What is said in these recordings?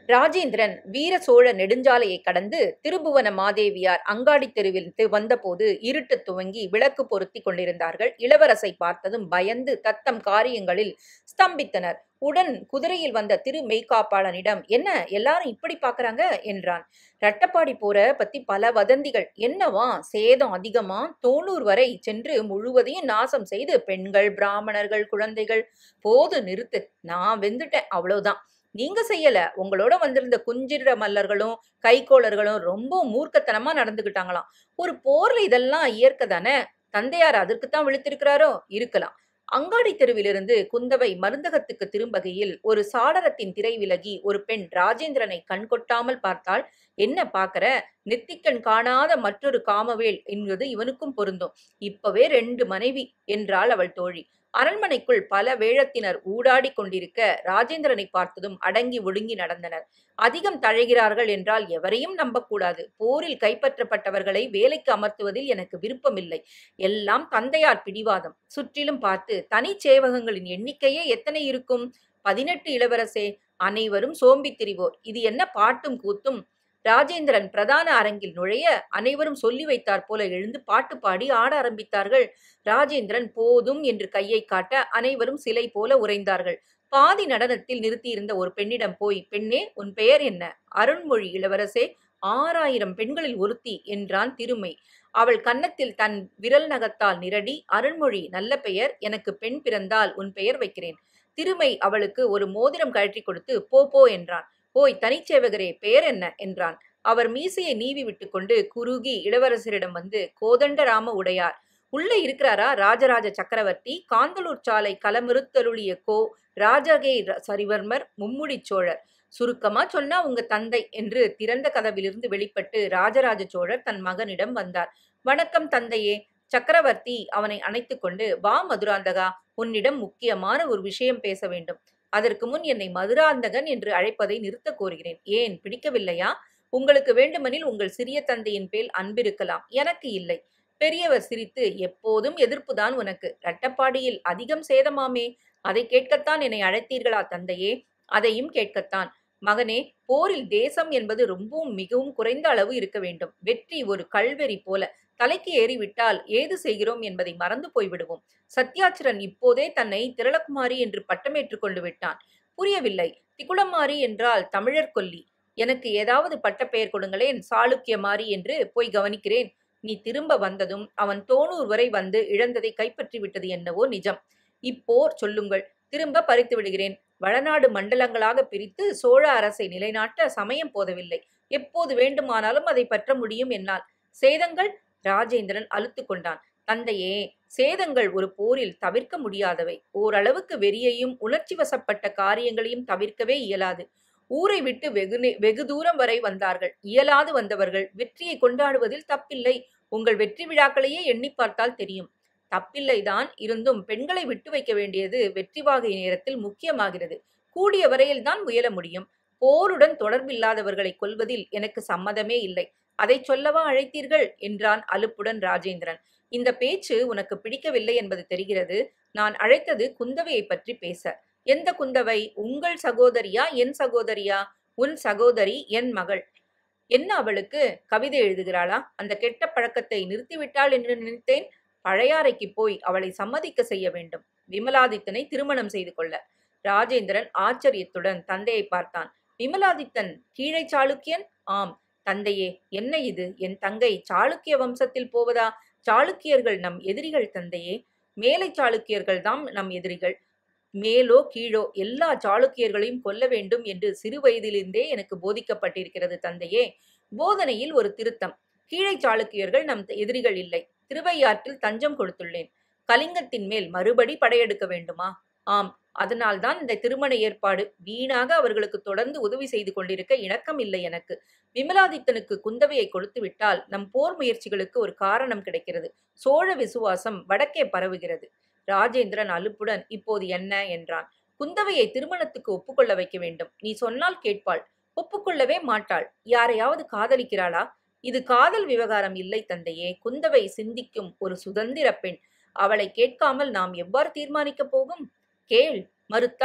ராஜேந்திரன் வீர சோழ நெடுஞ்சாலையை கடந்து திருபுவன மாதேவியார் அங்காடி தெருவில் வந்தபோது இருட்டு துவங்கி விளக்கு பொருத்தி கொண்டிருந்தார்கள். இளவரசை பார்த்ததும் பயந்து தத்தம் காரியங்களில் ஸ்தம்பித்தனர். உடன் குதிரையில் வந்த திரு மெய்காப்பாளனிடம், என்ன எல்லாரும் இப்படி பாக்குறாங்க என்றான். ரட்டப்பாடி போற பத்தி பல வதந்திகள். என்னவா சேதம் அதிகமா, தோணூர் வரை சென்று முழுவதையும் நாசம் செய்து பெண்கள், பிராமணர்கள், குழந்தைகள். போது நிறுத்து, நான் வெந்துட்டேன், அவ்வளவுதான். நீங்க செய்யல, உங்களோட வந்திருந்த குஞ்சிர மல்லர்களும் கைக்கோளர்களும் ரொம்ப மூர்க்கத்தனமா நடந்துகிட்டாங்களாம். ஒரு போர்ல இதெல்லாம் இயற்கை தானே. தந்தையார் அதற்குத்தான் விழித்திருக்கிறாரோ? இருக்கலாம். அங்காடி தெருவிலிருந்து குந்தவை மருந்தகத்துக்கு திரும்பகையில் ஒரு சாளரத்தின் திரை விலகி ஒரு பெண் ராஜேந்திரனை கண்கொட்டாமல் பார்த்தாள். என்ன பாக்கற? நெத்திக்கண் காணாத மற்றொரு காமவேல் என்பது இவனுக்கும் பொருந்தும். இப்பவே 2 மனைவி என்றாள் அவள் தோழி. அரண்மனைக்குள் பல வேழத்தினர் ஊடாடி கொண்டிருக்க ராஜேந்திரனை பார்த்ததும் அடங்கி ஒடுங்கி நடந்தனர். அதிகம் தழைகிறார்கள் என்றால் எவரையும் நம்பக்கூடாது. போரில் கைப்பற்றப்பட்டவர்களை வேலைக்கு அமர்த்துவதில் எனக்கு விருப்பமில்லை. எல்லாம் தந்தையார் பிடிவாதம். சுற்றிலும் பார்த்து தனிச்சேவகங்களின் எண்ணிக்கையே எத்தனை இருக்கும்? 18 இளவரசே. அனைவரும் சோம்பி திரிவோர். இது என்ன பாட்டும் கூத்தும்? ராஜேந்திரன் பிரதான அரங்கில் நுழைய அனைவரும் சொல்லி வைத்தார் போல எழுந்து பாட்டு பாடி ஆட ஆரம்பித்தார்கள். ராஜேந்திரன் போதும் என்று கையை காட்ட அனைவரும் சிலை போல உறைந்தார்கள். பாதி நடனத்தில் நிறுத்தியிருந்த ஒரு பெண்ணிடம் போய், பெண்ணே, உன் பெயர் என்ன? அருண்மொழி இளவரசே. 6000 பெண்களில் ஒருத்தி என்றான் திருமை. அவள் கன்னத்தில் தன் விரல் நகத்தால் நிரடி, அருண்மொழி நல்ல பெயர், எனக்கு பெண் பிறந்தால் உன் பெயர் வைக்கிறேன். திருமை அவளுக்கு ஒரு மோதிரம் கழற்றி கொடுத்து போ போ என்றான். ஓய் தனிச்சேவகரே, பெயர் என்ன என்றான். அவர் மீசையை நீவி விட்டு கொண்டு குறுகி இளவரசரிடம் வந்து, கோதண்டராம உடையார். உள்ளே இருக்கிறாரா ராஜராஜ சக்கரவர்த்தி? காந்தலூர் சாலை களமிருத்தருளிய ராஜகே சரிவர்மர் மும்முடி சோழர். சுருக்கமா சொன்னா உங்க தந்தை என்று திறந்த கதவிலிருந்து வெளிப்பட்டு ராஜராஜ சோழர் தன் மகனிடம் வந்தார். வணக்கம் தந்தையே. சக்கரவர்த்தி அவனை அணைத்து கொண்டு, வா மதுராந்தகா, உன்னிடம் முக்கியமான ஒரு விஷயம் பேச வேண்டும். அதற்கு முன் என்னை மதுராந்தகன் என்று அழைப்பதை நிறுத்த கோருகிறேன். ஏன், பிடிக்கவில்லையா? உங்களுக்கு வேண்டுமெனில் உங்கள் சிறிய தந்தையின் பேல் அன்பிருக்கலாம், எனக்கு இல்லை. பெரியவர் சிரித்து, எப்போதும் எதிர்ப்புதான் உனக்கு. ரட்டப்பாடியில் அதிகம் சேதமாமே, அதை கேட்கத்தான் என்னை அழைத்தீர்களா தந்தையே? அதையும் கேட்கத்தான். மகனே, போரில் தேசம் என்பது ரொம்பவும் மிகவும் குறைந்த அளவு இருக்க வேண்டும். வெற்றி ஒரு கல்வெறி போல தலைக்கு ஏறிவிட்டால் ஏது செய்கிறோம் என்பதை மறந்து போய்விடுவோம். சத்யாச்சிரன் இப்போதே தன்னை திரளகுமாரி என்று பட்டமேற்றுக் கொண்டு விட்டான். புரியவில்லை. திகுளமாரி என்றால் தமிழர் கொல்லி. எனக்கு ஏதாவது பட்டப்பெயர் கொடுங்களேன், சாளுக்கியமாரி என்று போய் கவனிக்கிறேன். நீ திரும்ப வந்ததும் அவன் தோணூர் வரை வந்து இழந்ததை கைப்பற்றி விட்டது என்னவோ நிஜம். இப்போர் சொல்லுங்கள், திரும்ப பறித்து விடுகிறேன். வளநாடு மண்டலங்களாக பிரித்து சோழ அரசை நிலைநாட்ட சமயம் போதவில்லை. எப்போது வேண்டுமானாலும் அதை பற்ற முடியும் என்னால். சேதங்கள்? ராஜேந்திரன் அலுத்து கொண்டான். தந்தையே, சேதங்கள் ஒரு போரில் தவிர்க்க முடியாதவை. ஓரளவுக்கு வெறியையும் உணர்ச்சி வசப்பட்ட காரியங்களையும் தவிர்க்கவே இயலாது. ஊரை விட்டு வெகு தூரம் வரை வந்தார்கள். இயலாது வந்தவர்கள் வெற்றியை கொண்டாடுவதில் தப்பில்லை. உங்கள் வெற்றி விழாக்களையே எண்ணி பார்த்தால் தெரியும். தப்பில்லைதான், இருந்தும் பெண்களை விட்டு வைக்க வேண்டியது வெற்றி வாகை நேரத்தில் முக்கியமாகிறது. கூடிய வரையில் தான் முயல முடியும். போருடன் தொடர்பில்லாதவர்களை கொல்வதில் எனக்கு சம்மதமே இல்லை. அதை சொல்லவா அழைத்தீர்கள் என்றான் அலுப்புடன் ராஜேந்திரன். இந்த பேச்சு உனக்கு பிடிக்கவில்லை என்பது தெரிகிறது. நான் அழைத்தது குந்தவையை பற்றி பேச. எந்த குந்தவை? உங்கள் சகோதரியா என் சகோதரியா? உன் சகோதரி, என் மகள். என்ன அவளுக்கு? கவிதை எழுதுகிறாளா? அந்த கெட்ட பழக்கத்தை நிறுத்திவிட்டாள் என்று நினைத்தேன். பழையாறைக்கு போய் அவளை சம்மதிக்க செய்ய வேண்டும். விமலாதித்தனை திருமணம் செய்து கொள்ள. ராஜேந்திரன் ஆச்சரியத்துடன் தந்தையை பார்த்தான். விமலாதித்தன் கீழை சாளுக்கியன்? ஆம். தந்தையே, என்ன இது? என் தங்கை சாளுக்கிய வம்சத்தில் போவதா? சாளுக்கியர்கள் நம் எதிரிகள் தந்தையே. மேலை சாளுக்கியர்கள் தாம் நம் எதிரிகள். மேலோ கீழோ எல்லா சாளுக்கியர்களையும் கொல்ல வேண்டும் என்று சிறு வயதிலிருந்தே எனக்கு போதிக்கப்பட்டிருக்கிறது தந்தையே. போதனையில் ஒரு திருத்தம். கீழை சாளுக்கியர்கள் நம் எதிரிகள் இல்லை. திருவையாற்றில் தஞ்சம் கொடுத்துள்ளேன். கலிங்கத்தின் மேல் மறுபடி படையெடுக்க வேண்டுமா? ஆம். அதனால்தான் இந்த திருமண ஏற்பாடு. வீணாக அவர்களுக்கு தொடர்ந்து உதவி செய்து கொண்டிருக்க இணக்கம் இல்லை எனக்கு. விமலாதித்தனுக்கு குந்தவையை கொடுத்து விட்டால் நம் போர் முயற்சிகளுக்கு ஒரு காரணம் கிடைக்கிறது. சோழ விசுவாசம் வடக்கே பரவுகிறது. ராஜேந்திரன் அலுப்புடன், இப்போது என்ன என்றான். குந்தவையை திருமணத்துக்கு ஒப்புக்கொள்ள வைக்க வேண்டும். நீ சொன்னால் கேட்பாள். ஒப்புக்கொள்ளவே மாட்டாள். யாரையாவது காதலிக்கிறாளா? இது காதல் விவகாரம் இல்லை தந்தையே. குந்தவை சிந்திக்கும் ஒரு சுதந்திர பெண். அவளை கேட்காமல் நாம் எவ்வாறு தீர்மானிக்கப் போகும்? கேள். மறுத்தால்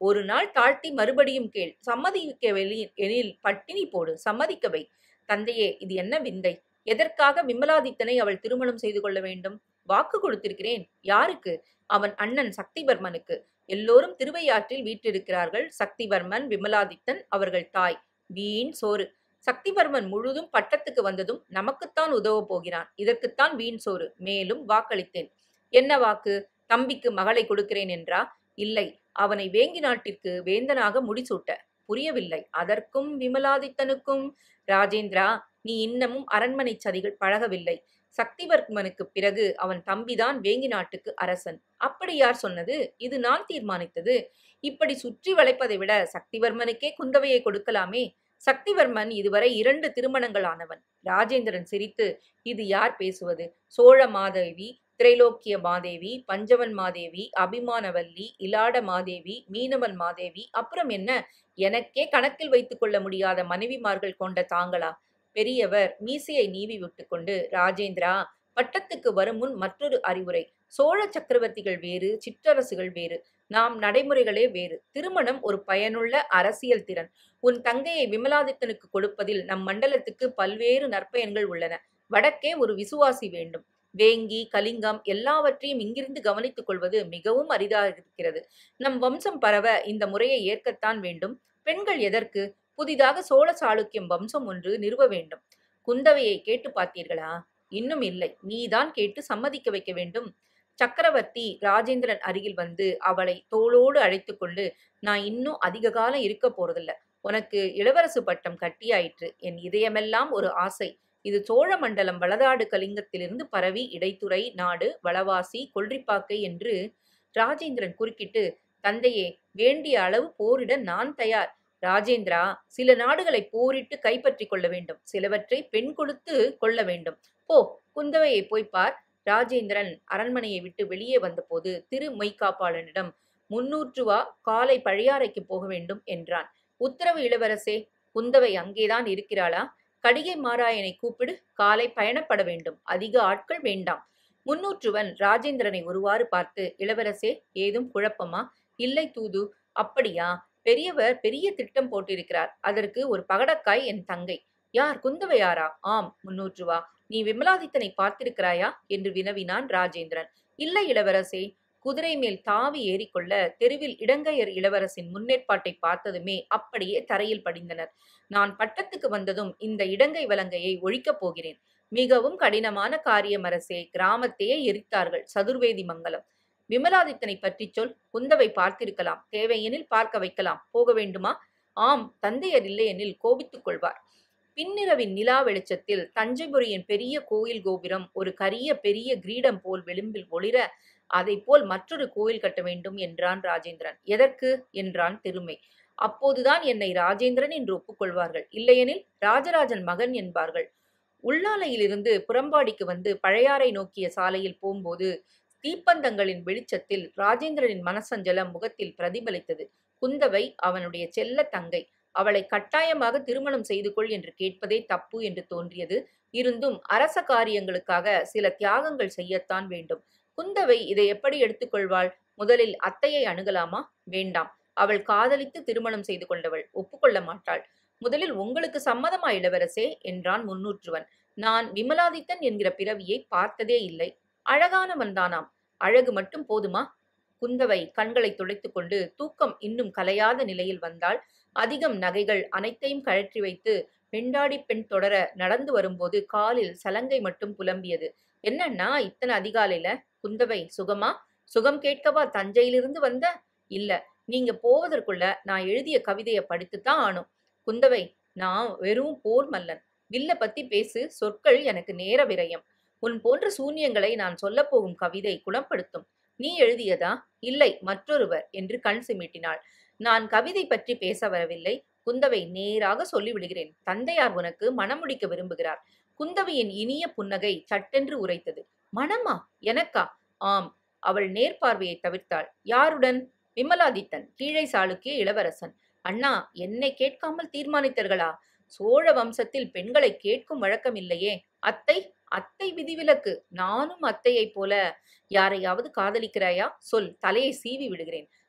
ஒரு நாள் தாழ்த்தி மறுபடியும் கேள். சம்மதிக்கவில்லை எனில் பட்டினி போடு. சம்மதிக்கவை. தந்தையே, இது என்ன விந்தை? எதற்காக விமலாதித்தனை அவள் திருமணம் செய்து கொள்ள வேண்டும்? வாக்கு கொடுத்திருக்கிறேன். யாருக்கு? அவன் அண்ணன் சக்திவர்மனுக்கு. எல்லோரும் திருவையாற்றில் வீற்றிருக்கிறார்கள். சக்திவர்மன், விமலாதித்தன், அவர்கள் தாய். வீண் சோறு. சக்திவர்மன் முழுதும் பட்டத்துக்கு வந்ததும் நமக்குத்தான் உதவப் போகிறான். இதற்குத்தான் வீண் சோறு. மேலும் வாக்களித்தேன். என்ன வாக்கு? தம்பிக்கு மகளை கொடுக்கிறேன் என்றா? இல்லை, அவனை வேங்கி நாட்டிற்கு வேந்தனாக முடிசூட்ட. புரியவில்லை. அதற்கும் விமலாதித்தனுக்கும்? ராஜேந்திரா, நீ இன்னமும் அரண்மனை சதிகள் பழகவில்லை. சக்திவர்மனுக்குப் பிறகு அவன் தம்பிதான் வேங்கி நாட்டுக்கு அரசன். அப்படி யார் சொன்னது? இது நான் தீர்மானித்தது. இப்படி சுற்றி வளைப்பதை விட சக்திவர்மனுக்கே குந்தவையை கொடுக்கலாமே. சக்திவர்மன் இதுவரை 2 திருமணங்கள் ஆனவன். ராஜேந்திரன் சிரித்து, இது யார் பேசுவது? சோழ மாதேவி, திரைலோக்கிய மாதேவி, பஞ்சவன் மாதேவி, அபிமானவல்லி, இலாட மாதேவி, மீனவன் மாதேவி, அப்புறம் என்ன? எனக்கே கணக்கில் வைத்துக் கொள்ள முடியாத மனைவிமார்கள் கொண்ட தாங்களா? பெரியவர் மீசையை நீவி விட்டுக்கொண்டு, ராஜேந்திரா, பட்டத்துக்கு வரும் முன் மற்றொரு அறிவுரை. சோழ சக்கரவர்த்திகள் வேறு, சிற்றரசுகள் வேறு. நாம் நடைமுறைகளே வேறு. திருமணம் ஒரு பயனுள்ள அரசியல் திறன். உன் தங்கையை விமலாதித்தனுக்கு கொடுப்பதில் நம் மண்டலத்துக்கு பல்வேறு நற்பயன்கள் உள்ளன. வடக்கே ஒரு விசுவாசி வேண்டும். வேங்கி, கலிங்கம் எல்லாவற்றையும் இங்கிருந்து கவனித்துக் கொள்வது மிகவும் அரிதாக இருக்கிறது. நம் வம்சம் பரவ இந்த முறையை ஏற்கத்தான் வேண்டும். பெண்கள் எதற்கு? புதிதாக சோழ சாளுக்கியம் வம்சம் ஒன்று நிறுவ வேண்டும். குந்தவையை கேட்டு பார்த்தீர்களா? இன்னும் இல்லை. நீதான் கேட்டு சம்மதிக்க வைக்க வேண்டும். சக்கரவர்த்தி ராஜேந்திரன் அருகில் வந்து அவளை தோளோடு அழைத்துக் கொண்டு, நான் இன்னும் அதிக காலம் இருக்க போறதில்ல. உனக்கு இளவரசு பட்டம் கட்டியாயிற்று. என் இதயமெல்லாம் ஒரு ஆசை. இது சோழ மண்டலம் வளதாடு கலிங்கத்திலிருந்து பரவி இடைத்துறை, நாடு, வளவாசி, கொல்றிப்பாக்கை என்று. ராஜேந்திரன் குறுக்கிட்டு, தந்தையே, வேண்டிய அளவு போரிட நான் தயார். ராஜேந்திரா, சில நாடுகளை போரிட்டு கைப்பற்றிக் கொள்ள வேண்டும். சிலவற்றை பெண் கொடுத்து கொள்ள வேண்டும். போ, குந்தவையை போய் பார். ராஜேந்திரன் அரண்மனையை விட்டு வெளியே வந்தபோது திரு மெய்காப்பாளனிடம், 300 ரூபா, காலை பழையாறைக்கு போக வேண்டும் என்றான். உத்தரவு இளவரசே. குந்தவை அங்கேதான் இருக்கிறாளா? கடிகை மாராயனை கூப்பிடு. காலை பயணப்பட வேண்டும். அதிக ஆட்கள் வேண்டாம். 300வன் ராஜேந்திரனை ஒருவாறு பார்த்து, இளவரசே, ஏதும் குழப்பமா? இல்லை தூது. அப்படியா? பெரியவர் பெரிய திட்டம் போட்டிருக்கிறார். அதற்கு ஒரு பகடக்காய் என் தங்கை. யார்? குந்தவையாரா? ஆம். 300 ரூபா. நீ விமலாதித்தனை பார்த்திருக்கிறாயா என்று வினவினான் ராஜேந்திரன். இல்லை இளவரசே. குதிரை மேல் தாவி ஏறிக்கொள்ள தெருவில் இடங்கையர் இளவரசின் முன்னேற்பாட்டை பார்த்ததுமே அப்படியே தரையில் படிந்தனர். நான் பட்டத்துக்கு வந்ததும் இந்த இடங்கை வலங்கையை ஒழிக்கப் போகிறேன். மிகவும் கடினமான காரியம் அரசே. கிராமத்தையே எரித்தார்கள். சதுர்வேதி மங்கலம். விமலாதித்தனை பற்றி சொல். குந்தவை பார்த்திருக்கலாம். தேவையெனில் பார்க்க வைக்கலாம். போக வேண்டுமா? ஆம். தந்தையர் இல்லையெனில் கோபித்துக் கொள்வார். பின்னிரவின் நிலா வெளிச்சத்தில் தஞ்சைபுரியின் பெரிய கோயில் கோபுரம் ஒரு கரிய பெரிய கிரீடம் போல் விளிம்பில் ஒளிர, அதை போல் மற்றொரு கோயில் கட்ட வேண்டும் என்றான் ராஜேந்திரன். எதற்கு என்றான் திருமை. அப்போதுதான் என்னை ராஜேந்திரன் என்று ஒப்புக்கொள்வார்கள். இல்லையெனில் ராஜராஜன் மகன் என்பார்கள். உள்ளாலையிலிருந்து புறம்பாடிக்கு வந்து பழையாறை நோக்கிய சாலையில் போகும்போது தீப்பந்தங்களின் வெளிச்சத்தில் ராஜேந்திரனின் மனசஞ்சலம் முகத்தில் பிரதிபலித்தது. குந்தவை அவனுடைய செல்ல தங்கை. அவளை கட்டாயமாக திருமணம் செய்து கொள் என்று கேட்பதே தப்பு என்று தோன்றியது. இருந்தும் அரச காரியங்களுக்காக சில தியாகங்கள் செய்யத்தான் வேண்டும். குந்தவை இதை எப்படி எடுத்துக்கொள்வாள்? முதலில் அத்தையை அணுகலாமா? வேண்டாம். அவள் காதலித்து திருமணம் செய்து கொண்டவள். ஒப்புக்கொள்ள மாட்டாள். முதலில் உங்களுக்கு சம்மதமா இளவரசே என்றான் 300வன். நான் விமலாதித்தன் என்கிற பிறவியை பார்த்ததே இல்லை. அழகானவன்தானாம். அழகு மட்டும் போதுமா? குந்தவை கண்களை துடைத்துக் கொண்டு தூக்கம் இன்னும் கலையாத நிலையில் வந்தாள். அதிகம் நகைகள் அனைத்தையும் கழற்றி வைத்து பெண்டாடி பெண் தொடர நடந்து வரும்போது காலில் சலங்கை மட்டும் புலம்பியது. என்னன்னா இத்தனை அதிகாலையில? குந்தவை, சுகமா? சுகம் கேட்கவா தஞ்சையிலிருந்து வந்த? இல்ல, நீங்க போவதற்குள்ள நான் எழுதிய கவிதையை படித்துத்தான் ஆனும். குந்தவை, நான் வெறும் போர் மல்லன். வில்ல பத்தி பேசு. சொற்கள் எனக்கு நேர விரயம். உன் போன்ற சூன்யங்களை நான் சொல்லப் போகும் கவிதை குணப்படுத்தும். நீ எழுதியதா? இல்லை, மற்றொருவர் என்று கண் சிமிட்டினாள். நான் கவிதை பற்றி பேச வரவில்லை. குந்தவை, நேராக சொல்லிவிடுகிறேன். தந்தையார் உனக்கு மணம் முடிக்க விரும்புகிறார். குந்தவையின் இனிய புன்னகை சட்டென்று உரைத்தது. மணமா? எனக்கா? ஆம். அவள் நேர்பார்வையை தவிர்த்தாள். யாருடன்? விமலாதித்தன், கீழை சாளுக்கிய இளவரசன். அண்ணா, என்னை கேட்காமல் தீர்மானித்தீர்களா? சோழ வம்சத்தில் பெண்களை கேட்கும் வழக்கம் இல்லையே. அத்தை? அத்தை விதிவிலக்கு. நானும் அத்தையைப் போல. யாரையாவது காதலிக்கிறாயா? சொல், தலையை சீவி விடுகிறேன்.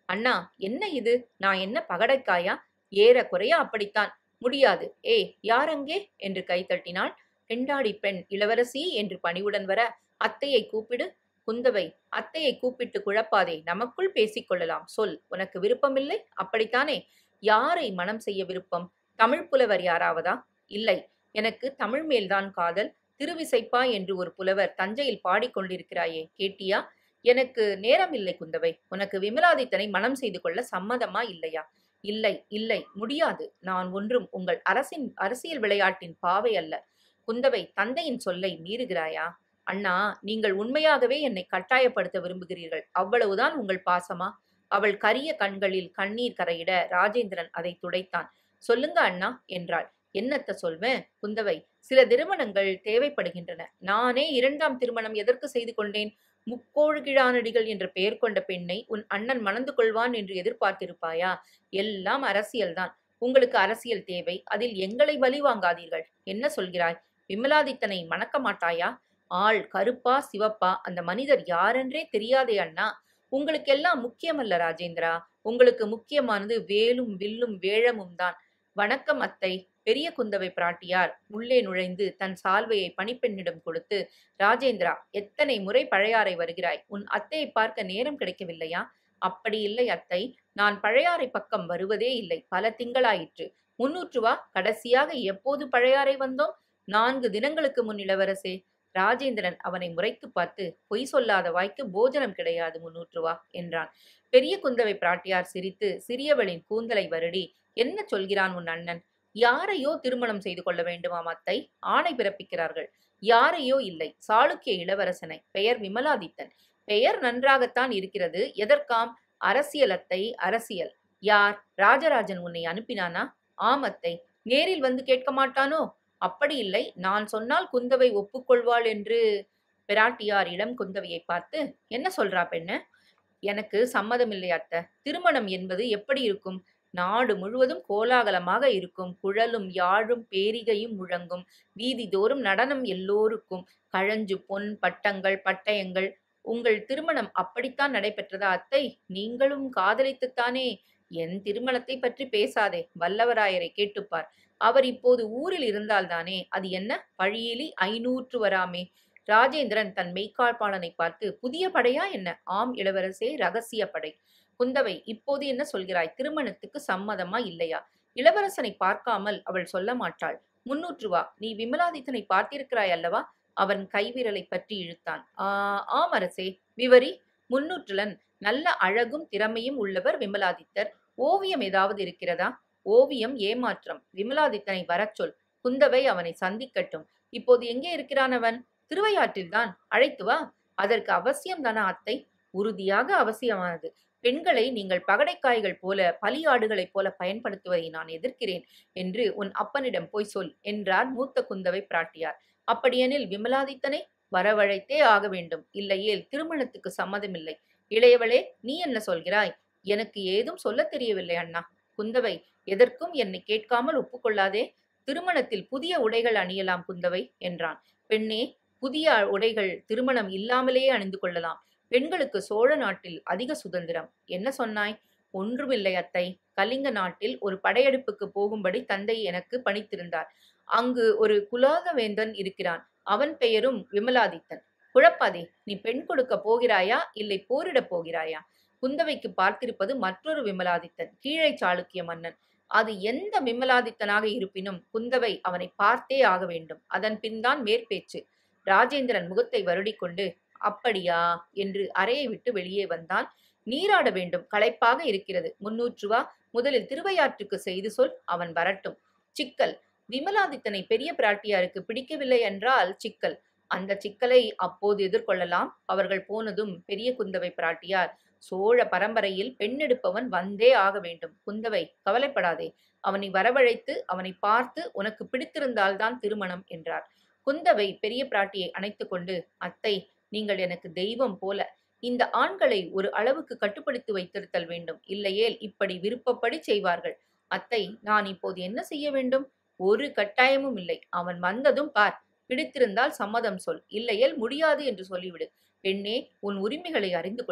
அண்ணா, என்ன இது? நான் என்ன பகடைக்காயா? ஏறக்குறைய அப்படித்தான். முடியாது. ஏய், யார் அங்கே? என்று கைதட்டினாள். பெண்டாடி பெண் இளவரசி என்று பணிவுடன் வர, அத்தையை கூப்பிடு. குந்தவை, அத்தையை கூப்பிட்டு குழப்பாதே. நமக்குள் பேசிக் கொள்ளலாம். சொல், உனக்கு விருப்பமில்லை, அப்படித்தானே? யாரை மணம் செய்ய விருப்பம்? தமிழ் புலவர் யாராவதா? இல்லை, எனக்கு தமிழ் மேல்தான் காதல். திருவிசைப்பா என்று ஒரு புலவர் தஞ்சையில் பாடிக்கொண்டிருக்கிறாயே, கேட்டியா? எனக்கு நேரமில்லை குந்தவை. உனக்கு விமலாதித்தனை மணம் செய்து கொள்ள சம்மதமா இல்லையா? இல்லை, இல்லை, முடியாது. நான் ஒன்றும் உங்கள் அரசியல் விளையாட்டின் பாவை அல்ல. குந்தவை, தந்தையின் சொல்லை மீறுகிறாயா? அண்ணா, நீங்கள் உண்மையாகவே என்னை கட்டாயப்படுத்த விரும்புகிறீர்கள். அவ்வளவுதான் உங்கள் பாசமா? அவள் கரிய கண்களில் கண்ணீர் கரையிட ராஜேந்திரன் அதை துடைத்தான். சொல்லுங்க அண்ணா என்றாள். என்னத்த சொல்வேன் குந்தவை? சில திருமணங்கள் தேவைப்படுகின்றன. நானே இரண்டாம் திருமணம் எதற்கு செய்து கொண்டேன்? முக்கோழுகிழானடிகள் என்ற பெயர் கொண்ட பெண்ணை உன் அண்ணன் மணந்து கொள்வான் என்று எதிர்பார்த்திருப்பாயா? எல்லாம் அரசியல்தான். உங்களுக்கு அரசியல் தேவை. அதில் எங்களை பலி வாங்காதீர்கள். என்ன சொல்கிறாய்? விமலாதித்தனை மணக்க மாட்டாயா? ஆள் கருப்பா சிவப்பா, அந்த மனிதர் யாரென்றே தெரியாதே அண்ணா. உங்களுக்கெல்லாம் முக்கியமல்ல ராஜேந்திரா. உங்களுக்கு முக்கியமானது வேலும் வில்லும் வேழமும் தான். வணக்கம் அத்தை. பெரிய குந்தவை பிராட்டியார் உள்ளே நுழைந்து தன் சால்வையை பணிப்பெண்ணிடம் கொடுத்து, ராஜேந்திரா, எத்தனை முறை பழையாறை வருகிறாய்? உன் அத்தையை பார்க்க நேரம் கிடைக்கவில்லையா? அப்படி இல்லை அத்தை. நான் பழையாறை பக்கம் வருவதே இல்லை. பல திங்களாயிற்று. 300 வா? கடைசியாக எப்போது பழையாறை வந்தோம்? 4 தினங்களுக்கு முன் இளவரசே. ராஜேந்திரன் அவனை முறைத்து பார்த்து, பொய் சொல்லாத வாய்க்கு போஜனம் கிடையாது 300 வா என்றான். பெரிய குந்தவை பிராட்டியார் சிரித்து சிறியவளின் கூந்தலை வருடி, என்ன சொல்கிறான் உன் அண்ணன்? யாரையோ திருமணம் செய்து கொள்ள வேண்டுமாம் அத்தை. ஆணை பிறப்பிக்கிறார்கள். யாரையோ இல்லை, சாளுக்கிய இளவரசனை. பெயர் விமலாதித்தன். பெயர் நன்றாகத்தான் இருக்கிறது. எதற்காம்? அரசியல் அத்தை, அரசியல். யார்? ராஜராஜன் உன்னை அனுப்பினானா? ஆம் அத்தை. நேரில் வந்து கேட்க மாட்டானோ? அப்படி இல்லை, நான் சொன்னால் குந்தவை ஒப்புக்கொள்வாள் என்று. பிராட்டியார் இளம் குந்தவையை பார்த்து, என்ன சொல்றா பெண்ணு? எனக்கு சம்மதமில்லை அத்தை. திருமணம் என்பது எப்படி இருக்கும்? நாடு முழுவதும் கோலாகலமாக இருக்கும். குழலும் யாழும் பேரிகையும் முழங்கும். வீதிதோறும் நடனம் எல்லோருக்கும். கழஞ்சு பொன் பட்டங்கள் பட்டயங்கள். உங்கள் திருமணம் அப்படித்தான் நடைபெற்றதா அத்தை? நீங்களும் காதலித்துத்தானே? என் திருமணத்தை பற்றி பேசாதே. வல்லவராயரை கேட்டுப்பார். அவர் இப்போது ஊரில் இருந்தால்தானே. அது என்ன பழியிலி 500 வராமே. ராஜேந்திரன் தன் மெய்க்காப்பாளனை பார்த்து, புதிய படையா என்ன? ஆம் இளவரசே, ரகசிய படை. குந்தவை, இப்போது என்ன சொல்கிறாய்? திருமணத்துக்கு சம்மதமா இல்லையா? இளவரசனை பார்க்காமல் அவள் சொல்ல மாட்டாள். 300 வா? நீ விமலாதித்தனை பார்த்திருக்கிறாய் அல்லவா? அவன் கைவிரலை பற்றி இழுத்தான். ஆம் அரசே. விவரி. 300லன் நல்ல அழகும் திறமையும் உள்ளவர் விமலாதித்தர். ஓவியம் ஏதாவது இருக்கிறதா? ஓவியம் ஏமாற்றம். விமலாதித்தனை வரச் சொல். குந்தவை அவனை சந்திக்கட்டும். இப்போது எங்கே இருக்கிறான் அவன்? திருவையாற்றில்தான். அழைத்து வா. அதற்கு அவசியம்தானா அத்தை? உறுதியாக அவசியமானது. பெண்களை நீங்கள் பகடைக்காய்கள் போல, பலியாடுகளைப் போல பயன்படுத்துவதை நான் எதிர்க்கிறேன் என்று உன் அப்பனிடம் போய் சொல் என்றார் மூத்த குந்தவை பிராட்டியார். அப்படியெனில் விமலாதித்தனை வரவழைத்தே ஆக வேண்டும். இல்லையேல் திருமணத்துக்கு சம்மதமில்லை. இளையவளே, நீ என்ன சொல்கிறாய்? எனக்கு ஏதும் சொல்லத் தெரியவில்லை அண்ணா. குந்தவை, எதற்கும் என்னை கேட்காமல் ஒப்புக்கொள்ளாதே. திருமணத்தில் புதிய உடைகள் அணியலாம் குந்தவை என்றான். பெண்ணே, புதிய உடைகள் திருமணம் இல்லாமலேயே அணிந்து கொள்ளலாம். பெண்களுக்கு சோழ நாட்டில் அதிக சுதந்திரம். என்ன சொன்னாய்? ஒன்றுமில்லை அத்தை. கலிங்க நாட்டில் ஒரு படையெடுப்புக்கு போகும்படி தந்தை எனக்கு பணித்திருந்தார். அங்கு ஒரு குலாதவேந்தன் இருக்கிறான். அவன் பெயரும் விமலாதித்தன். குழப்பாதே. நீ பெண் கொடுக்க போகிறாயா, இல்லை போரிடப் போகிறாயா? குந்தவைக்கு பார்த்திருப்பது மற்றொரு விமலாதித்தன், கீழை சாளுக்கிய மன்னன். அது எந்த விமலாதித்தனாக இருப்பினும் குந்தவை அவனை பார்த்தே ஆக வேண்டும். அதன் பின்தான் மேற்பேச்சு. ராஜேந்திரன் முகத்தை வருடிக்கொண்டு, அப்படியா என்று அறையை விட்டு வெளியே வந்தான். நீராட வேண்டும், களைப்பாக இருக்கிறது. 300 வா? முதலில் திருவையாற்றுக்கு செய்து சொல். அவன் வரட்டும். சிக்கல். விமலாதித்தனை பெரிய பிராட்டியாருக்கு பிடிக்கவில்லை என்றால் சிக்கல். அந்த சிக்கலை அப்போது எதிர்கொள்ளலாம். அவர்கள் போனதும் பெரிய குந்தவை பிராட்டியார், சோழ பரம்பரையில் பெண்ணெடுப்பவன் வந்தே ஆக வேண்டும். குந்தவை, கவலைப்படாதே. அவனை வரவழைத்து அவனை பார்த்து உனக்கு பிடித்திருந்தால்தான் திருமணம் என்றார். குந்தவை பெரிய பிராட்டியை அணைத்துக் கொண்டு, அத்தை, நீங்கள் எனக்கு தெய்வம் போல. இந்த ஆண்களை ஒரு அளவுக்கு கட்டுப்படுத்தி வைத்திருத்தல் வேண்டும். இல்லையேல் இப்படி விருப்பப்படி செய்வார்கள். அத்தை, நான் இப்போது என்ன செய்ய வேண்டும்? ஒரு கட்டாயமும் இல்லை. அவன் வந்ததும் பார். பிடித்திருந்தால் சம்மதம் சொல். இல்லையேல் முடியாது என்று சொல்லிவிடு. பெண்ணே, உன் உரிமைகளை அறிந்து கொள்.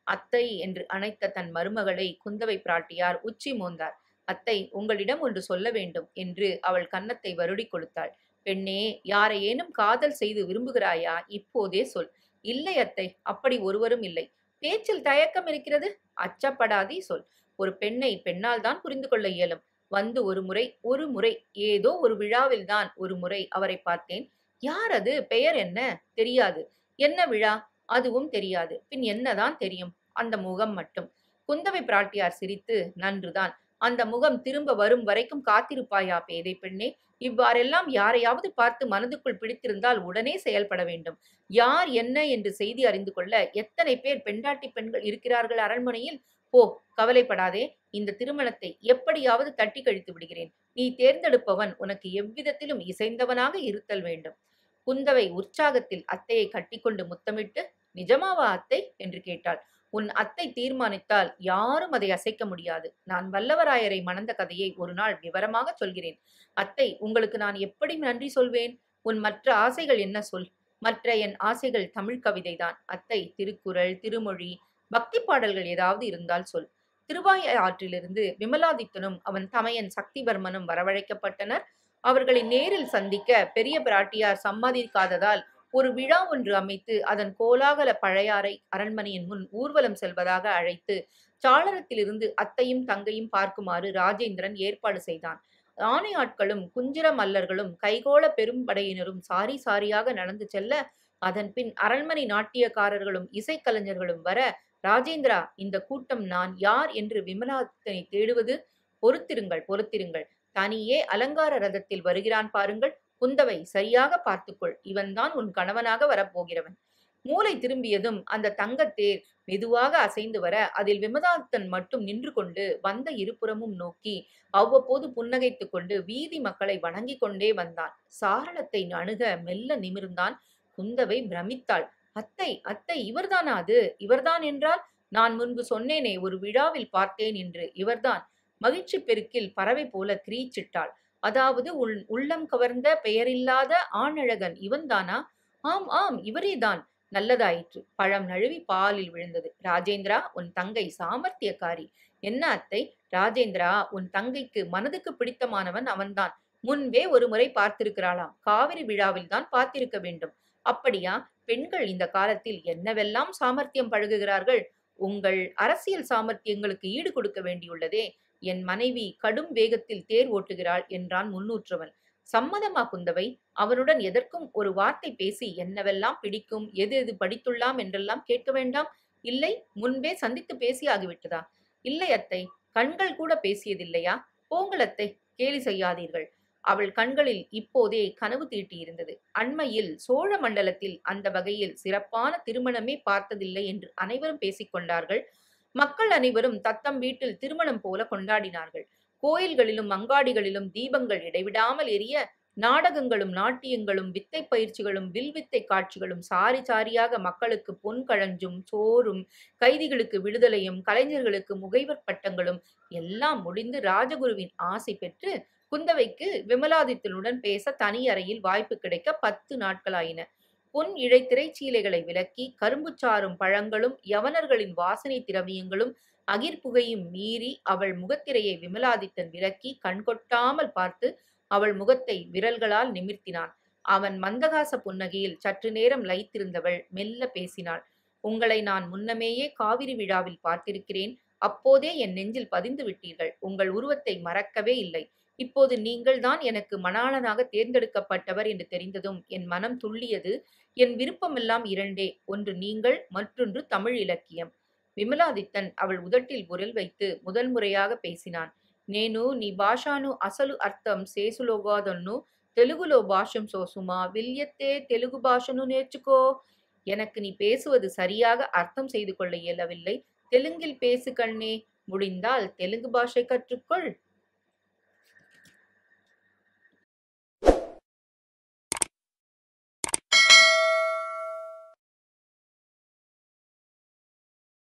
அத்தை என்று அணைத்த தன் மருமகளை குந்தவை பிராட்டியார் உச்சி மோந்தார். அத்தை, உங்களிடம் ஒன்று சொல்ல வேண்டும் என்று அவள் கன்னத்தை வருடிக் கொடுத்தாள். பெண்ணே, யாரையேனும் காதல் செய்து விரும்புகிறாயா? இப்போதே சொல். இல்லை அத்தை, அப்படி ஒருவரும் இல்லை. பேச்சில் தயக்கம் இருக்கிறது. அச்சப்படாதே, சொல். ஒரு பெண்ணை பெண்ணால் தான் புரிந்து கொள்ள இயலும். வந்து ஒரு முறை ஏதோ ஒரு விழாவில்தான் ஒரு முறை அவரை பார்த்தேன். யார் அது? பெயர் என்ன? தெரியாது. என்ன விழா? அதுவும் தெரியாது. பின் என்னதான் தெரியும்? அந்த முகம் மட்டும். குந்தவை பிராட்டியார் சிரித்து, நன்றுதான். அந்த முகம் திரும்ப வரும் வரைக்கும் காத்திருப்பாயா பேதை பெண்ணே? இவ்வாறெல்லாம் யாரையாவது பார்த்து மனதுக்குள் பிடித்திருந்தால் உடனே செயல்பட வேண்டும். யார் என்ன என்று செய்தி அறிந்து கொள்ள எத்தனை பேர் பெண்டாட்டி பெண்கள் இருக்கிறார்கள் அரண்மனையில்? போ, கவலைப்படாதே. இந்த திருமணத்தை எப்படியாவது தட்டி கழித்து விடுகிறேன். நீ தேர்ந்தெடுப்பவன் உனக்கு எவ்விதத்திலும் இசைந்தவனாக இருத்தல் வேண்டும். குந்தவை உற்சாகத்தில் அத்தையை கட்டிக்கொண்டு முத்தமிட்டு, நிஜமாவா அத்தை என்று கேட்டாள். உன் அத்தை தீர்மானித்தால் யாரும் அதை அசைக்க முடியாது. நான் வல்லவராயரை மணந்த கதையை ஒரு நாள் விவரமாக சொல்கிறேன். அத்தை, உங்களுக்கு நான் எப்படி நன்றி சொல்வேன்? உன் மற்ற ஆசைகள் என்ன சொல். மற்ற என் ஆசைகள் தமிழ் கவிதைதான். அத்தை, திருக்குறள், திருமொழி, பக்தி பாடல்கள் ஏதாவது இருந்தால் சொல். திருவாய் ஆற்றிலிருந்து விமலாதித்தனும் அவன் தமையன் சக்திவர்மனும் வரவழைக்கப்பட்டனர். அவர்களை நேரில் சந்திக்க பெரிய பிராட்டியார் சம்மதிக்காததால் ஒரு விழா ஒன்று அமைத்து அதன் கோலாகல பழையாறை அரண்மனையின் முன் ஊர்வலம் செல்வதாக அழைத்து சாளரத்திலிருந்து அத்தையும் தங்கையும் பார்க்குமாறு ராஜேந்திரன் ஏற்பாடு செய்தான். ஆணை ஆட்களும் குஞ்சிர மல்லர்களும் கைகோள பெரும்படையினரும் சாரி சாரியாக நடந்து செல்ல, அதன் பின் அரண்மனை நாட்டியக்காரர்களும் இசைக்கலைஞர்களும் வர, ராஜேந்திரா, இந்த கூட்டம் நான் யார் என்று விமலாதித்தனை தேடுவது? பொறுத்திருங்கள், பொறுத்திருங்கள். தனியே அலங்கார ரதத்தில் வருகிறான் பாருங்கள். குந்தவை, சரியாக பார்த்துக்கொள். இவன்தான் உன் கணவனாக வரப்போகிறவன். மூளை திரும்பியதும் அந்த தங்கத்தேர் மெதுவாக அசைந்து வர, அதில் விமலாதித்தன் மட்டும் நின்று கொண்டு வந்த இருபுறமும் நோக்கி அவ்வப்போது புன்னகைத்துக் கொண்டு வீதி மக்களை வணங்கிக் கொண்டே வந்தான். சாரளத்தை அணுக மெல்ல நிமிர்ந்தான். குந்தவை பிரமித்தாள். அத்தை, அத்தை, இவர்தானா அது? இவர்தான் என்றால்? நான் முன்பு சொன்னேனே, ஒரு விழாவில் பார்த்தேன் என்று. இவர்தான். மகிழ்ச்சி பெருக்கில் பறவை போல கிரீச்சிட்டாள். அதாவது உள்ளம் கவர்ந்த பெயரில்லாத ஆணழகன் இவன்தானா? ஆம் ஆம், இவரேதான். நல்லதாயிற்று. பழம் நழுவி பாலில் விழுந்தது. ராஜேந்திரா, உன் தங்கை சாமர்த்தியக்காரி. என்ன அத்தை? ராஜேந்திரா, உன் தங்கைக்கு மனதுக்கு பிடித்தமானவன் அவன்தான். முன்பே ஒரு முறை பார்த்திருக்கிறாளாம். காவிரி விழாவில் தான் பார்த்திருக்க வேண்டும். அப்படியா? பெண்கள் இந்த காலத்தில் என்னவெல்லாம் சாமர்த்தியம் பழகுகிறார்கள். உங்கள் அரசியல் சாமர்த்தியங்களுக்கு ஈடு கொடுக்க வேண்டியுள்ளதே. என் மனைவி கடும் வேகத்தில் தேர் ஓட்டுகிறாள் என்றான் முன்னூற்றவன். சம்மதமா குந்தவை? அவனுடன் எதற்கும் ஒரு வார்த்தை பேசி என்னவெல்லாம் பிடிக்கும், எது எது படித்துள்ளாம் என்றெல்லாம் கேட்க வேண்டாம். இல்லை, முன்பே சந்தித்து பேசி ஆகிவிட்டதா? இல்லை அத்தை, கண்கள் கூட பேசியதில்லையா? போங்கள் அத்தை, கேலி செய்யாதீர்கள். அவள் கண்களில் இப்போதே கனவு தீட்டியிருந்தது. அண்மையில் சோழ மண்டலத்தில் அந்த வகையில் சிறப்பான திருமணமே பார்த்ததில்லை என்று அனைவரும் பேசிக்கொண்டார்கள். மக்கள் அனைவரும் தத்தம் வீட்டில் திருமணம் போல கொண்டாடினார்கள். கோயில்களிலும் அங்காடிகளிலும் தீபங்கள் இடைவிடாமல் எரிய, நாடகங்களும் நாட்டியங்களும் வித்தை பயிற்சிகளும் வில்வித்தை காட்சிகளும் சாரி சாரியாக மக்களுக்கு பொன் கழஞ்சும் சோறும், கைதிகளுக்கு விடுதலையும் கலைஞர்களுக்கு முகைவர் பட்டங்களும் எல்லாம் முடிந்து ராஜகுருவின் ஆசை பெற்று குந்தவைக்கு விமலாதித்தனுடன் பேச தனி அறையில் வாய்ப்பு கிடைக்க 10 நாட்களாயின. பொன் இழை திரைச்சீலைகளை விலக்கி கரும்புச்சாறும் பழங்களும் யவனர்களின் வாசனை திரவியங்களும் அகிர்புகையும் மீறி அவள் முகத்திரையை விமலாதித்தன் விலக்கி கண்கொட்டாமல் பார்த்து அவள் முகத்தை விரல்களால் நிமிர்த்தினான். அவன் மந்தகாச புன்னகையில் சற்று நேரம் லயித்திருந்தவள் மெல்ல பேசினாள். உங்களை நான் முன்னமேயே காவிரி விழாவில் பார்த்திருக்கிறேன். அப்போதே என் நெஞ்சில் பதிந்து விட்டீர்கள். உங்கள் உருவத்தை மறக்கவே இல்லை. இப்போது நீங்கள்தான் எனக்கு மணாளனாக தேர்ந்தெடுக்கப்பட்டவர் என்று தெரிந்ததும் என் மனம் துள்ளியது. என் விருப்பமெல்லாம் இரண்டே, ஒன்று நீங்கள், மற்றொன்று தமிழ் இலக்கியம். విమలాదిత్తన్ அவள் உதட்டில் விரல் வைத்து முதல் முறையாக பேசினான். నేను నీ భాషను అసలు అర్థం చేసులోగాదన్ను తెలుగులో భాషం సోసుమా విల్యத்தே தெலுங்கு பாஷனு நேர்ச்சுக்கோ. எனக்கு நீ பேசுவது சரியாக அர்த்தம் செய்து கொள்ள இயலவில்லை. தெலுங்கில் பேசு கண்ணே. முடிந்தால் தெலுங்கு பாஷை கற்றுக்கொள்.